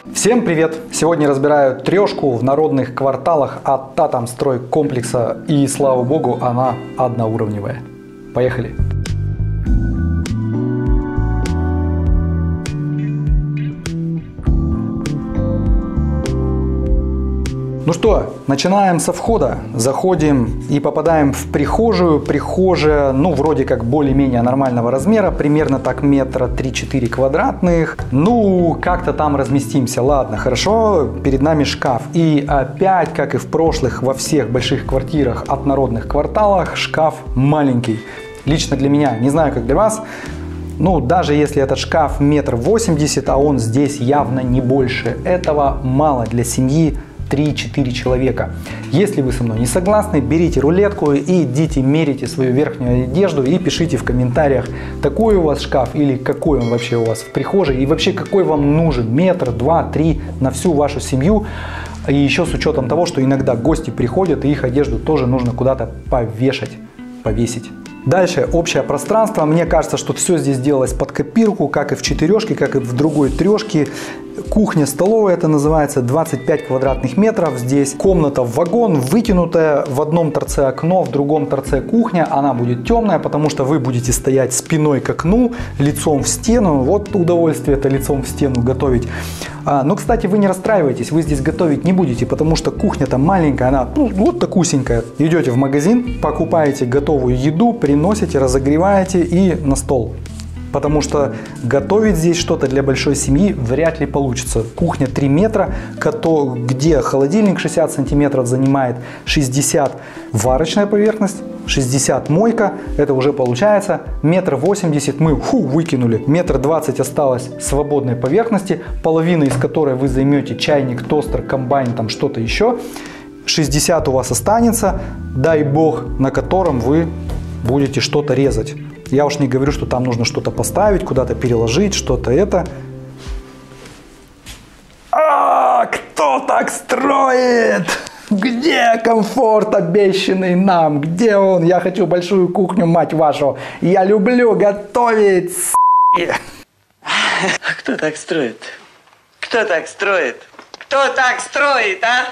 Всем привет! Сегодня разбираю трешку в народных кварталах от Татамстройкомплекса, и слава богу, она одноуровневая. Поехали! Ну что, начинаем со входа. Заходим и попадаем в прихожую. Прихожая, ну, вроде как более-менее нормального размера, примерно так метра 3-4 квадратных. Ну, как-то там разместимся. Ладно, хорошо, перед нами шкаф. И опять, как и в прошлых, во всех больших квартирах от народных кварталах, шкаф маленький. Лично для меня, не знаю, как для вас. Ну, даже если этот шкаф 1,80 м, а он здесь явно не больше этого, мало для семьи 3-4 человека. Если вы со мной не согласны, берите рулетку и идите мерите свою верхнюю одежду и пишите в комментариях, такой у вас шкаф или какой он вообще у вас в прихожей, и вообще какой вам нужен, метр, 2-3 на всю вашу семью. И еще с учетом того, что иногда гости приходят и их одежду тоже нужно куда-то повесить. Дальше общее пространство. Мне кажется, что все здесь делалось под копирку, как и в четырешке, как и в другой трешке. Кухня-столовая это называется, 25 квадратных метров. Здесь комната в вагон, вытянутая, в одном торце окно, в другом торце кухня. Она будет темная, потому что вы будете стоять спиной к окну, лицом в стену. Вот удовольствие это лицом в стену готовить. Но, кстати, вы не расстраивайтесь, вы здесь готовить не будете, потому что кухня-то маленькая, она вот такусенькая. Идете в магазин, покупаете готовую еду, приносите, разогреваете и на стол. Потому что готовить здесь что-то для большой семьи вряд ли получится. Кухня 3 метра, где холодильник 60 сантиметров занимает, 60 варочная поверхность, 60 мойка. Это уже получается 1,80 м мы выкинули. 1,20 м осталось свободной поверхности, половина из которой вы займете чайник, тостер, комбайн, там что-то еще. 60 у вас останется, дай бог, на котором вы будете что-то резать. Я уж не говорю, что там нужно что-то поставить, куда-то переложить, что-то это. Кто так строит? Где комфорт, обещанный нам? Где он? Я хочу большую кухню, мать вашу. Я люблю готовить. Кто так строит? Кто так строит? Кто так строит, а?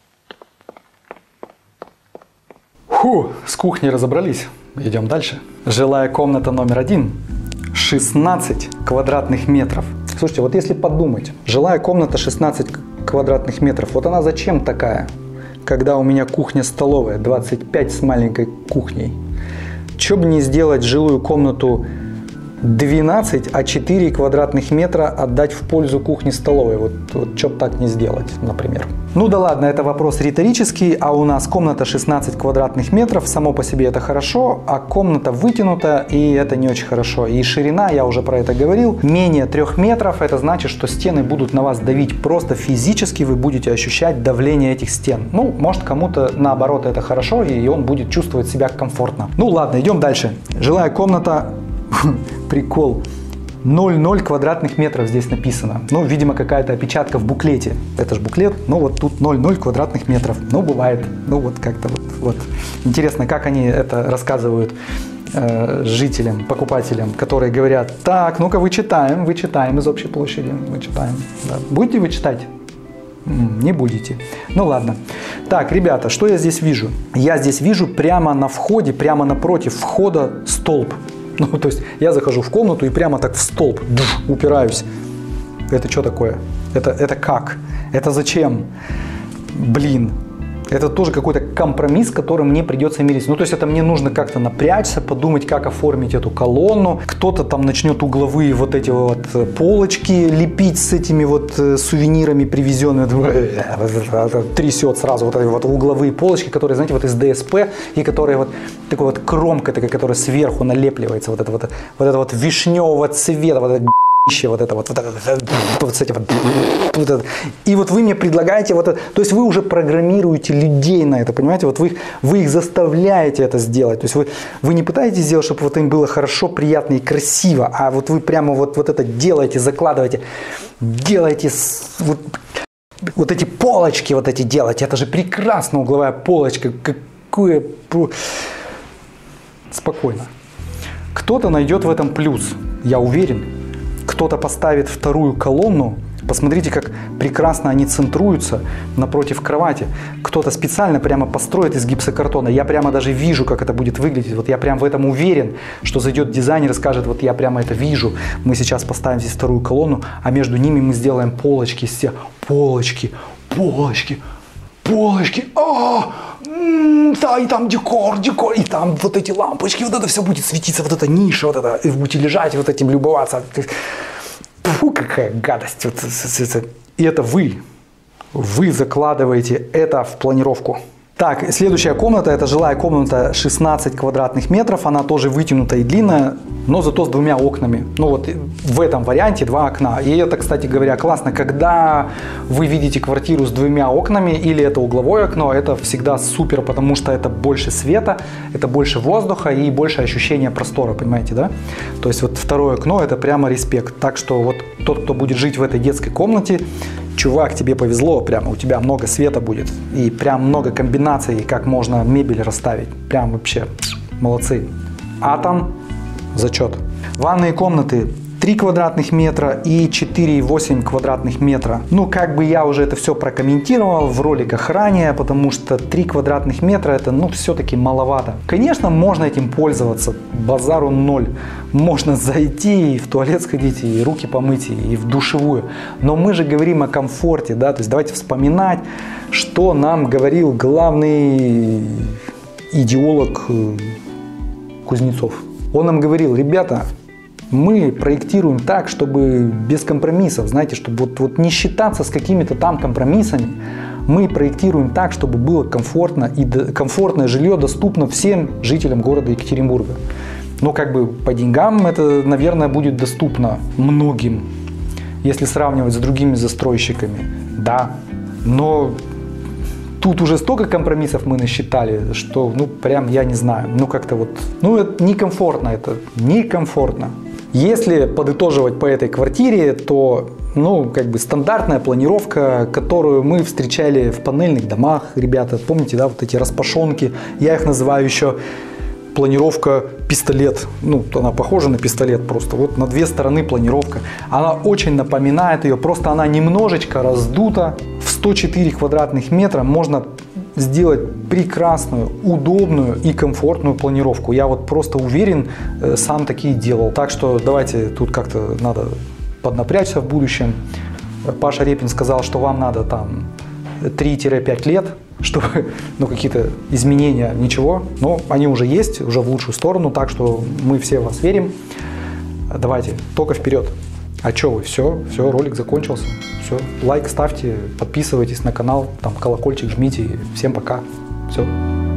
С кухней разобрались. Идем дальше. Жилая комната номер 1. 16 квадратных метров. Слушайте, вот если подумать, жилая комната 16 квадратных метров, вот она зачем такая, когда у меня кухня-столовая 25 с маленькой кухней? Че бы не сделать жилую комнату 12, а 4 квадратных метра отдать в пользу кухни-столовой? Вот что бы так не сделать, например. Ну да ладно, это вопрос риторический, а у нас комната 16 квадратных метров, само по себе это хорошо, а комната вытянута, и это не очень хорошо. И ширина, я уже про это говорил, менее 3 метров, это значит, что стены будут на вас давить просто физически, вы будете ощущать давление этих стен. Ну, может, кому-то наоборот это хорошо, и он будет чувствовать себя комфортно. Ну ладно, идем дальше. Жилая комната, прикол. 0,0 квадратных метров здесь написано. Ну, видимо, какая-то опечатка в буклете. Это же буклет, ну вот тут 0,0 квадратных метров. Ну, бывает. Ну, вот как-то вот. Интересно, как они это рассказывают жителям, покупателям, которые говорят: так, ну-ка вычитаем из общей площади. Вычитаем. Да. Будете вы читать? Не будете. Ну ладно. Так, ребята, что я здесь вижу? Я здесь вижу прямо на входе, прямо напротив входа столб. Ну, то есть я захожу в комнату и прямо так в столб упираюсь. Это что такое? Это как? Это зачем? Блин. Это тоже какой-то компромисс, с которым мне придется мириться. Ну, то есть это мне нужно как-то напрячься, подумать, как оформить эту колонну. Кто-то там начнет угловые вот эти вот полочки лепить с этими вот сувенирами привезенными. Трясет сразу вот эти вот угловые полочки, которые, знаете, вот из ДСП, и которые вот такой вот кромкой, такой, которая сверху налепливается. Вот это вот вишневого цвета, вот это вот это вот. И вот вы мне предлагаете вот это, то есть вы уже программируете людей на это, понимаете, вот вы их заставляете это сделать, то есть вы не пытаетесь сделать, чтобы вот им было хорошо, приятно и красиво, а вот вы прямо вот это делаете, закладываете, делаете вот эти полочки вот эти делаете, это же прекрасно, угловая полочка, какое... Спокойно. Кто-то найдет в этом плюс, я уверен. кто-то поставит вторую колонну, посмотрите, как прекрасно они центруются напротив кровати. Кто-то специально прямо построит из гипсокартона. Я прямо даже вижу, как это будет выглядеть. Вот я прям в этом уверен, что зайдет дизайнер и скажет, вот я прямо это вижу. Мы сейчас поставим здесь вторую колонну, а между ними мы сделаем полочки, полочки. Да, и там декор, и там вот эти лампочки, вот это все будет светиться, вот эта ниша, вот это, и вы будете лежать, вот этим любоваться. Фу, какая гадость. И это вы закладываете это в планировку. Так, следующая комната, это жилая комната 16 квадратных метров, она тоже вытянутая и длинная, но зато с двумя окнами. Ну вот в этом варианте 2 окна. И это, кстати говоря, классно, когда вы видите квартиру с 2 окнами или это угловое окно, это всегда супер, потому что это больше света, это больше воздуха и больше ощущения простора, понимаете, да? То есть вот второе окно, это прямо респект. Так что вот тот, кто будет жить в этой детской комнате, чувак, тебе повезло, прямо у тебя много света будет и прям много комбинаций, как можно мебель расставить. Прям вообще молодцы. Атом, зачет. Ванные комнаты 3 квадратных метра и 4,8 квадратных метра. Ну, как бы я уже это все прокомментировал в роликах ранее, потому что 3 квадратных метра это, ну, все-таки маловато. Конечно, можно этим пользоваться, базару ноль. Можно зайти и в туалет сходить, и руки помыть, и в душевую. Но мы же говорим о комфорте, да, то есть давайте вспоминать, что нам говорил главный идеолог Кузнецов. Он нам говорил, ребята, мы проектируем так, чтобы без компромиссов, знаете, чтобы вот не считаться с какими-то там компромиссами. Мы проектируем так, чтобы было комфортно и комфортное жилье доступно всем жителям города Екатеринбурга. Но как бы по деньгам это, наверное, будет доступно многим, если сравнивать с другими застройщиками. Да, но тут уже столько компромиссов мы насчитали, что, ну, прям я не знаю, ну, как-то вот, ну, это некомфортно, это некомфортно. Если подытоживать по этой квартире, то, ну, как бы стандартная планировка, которую мы встречали в панельных домах, ребята, помните, да, вот эти распашонки, я их называю еще планировка пистолет, ну, она похожа на пистолет просто, вот на 2 стороны планировка, она очень напоминает ее, просто она немножечко раздута, в 104 квадратных метра можно сделать прекрасную, удобную и комфортную планировку. Я вот просто уверен, сам такие делал. Так что давайте тут как-то надо поднапрячься в будущем. Паша Репин сказал, что вам надо там 3-5 лет, чтобы, ну, какие-то изменения, ничего. Но они уже есть, уже в лучшую сторону, так что мы все в вас верим. Давайте, только вперед. А что вы, все, ролик закончился. Все, лайк ставьте, подписывайтесь на канал, там колокольчик жмите. Всем пока. Все.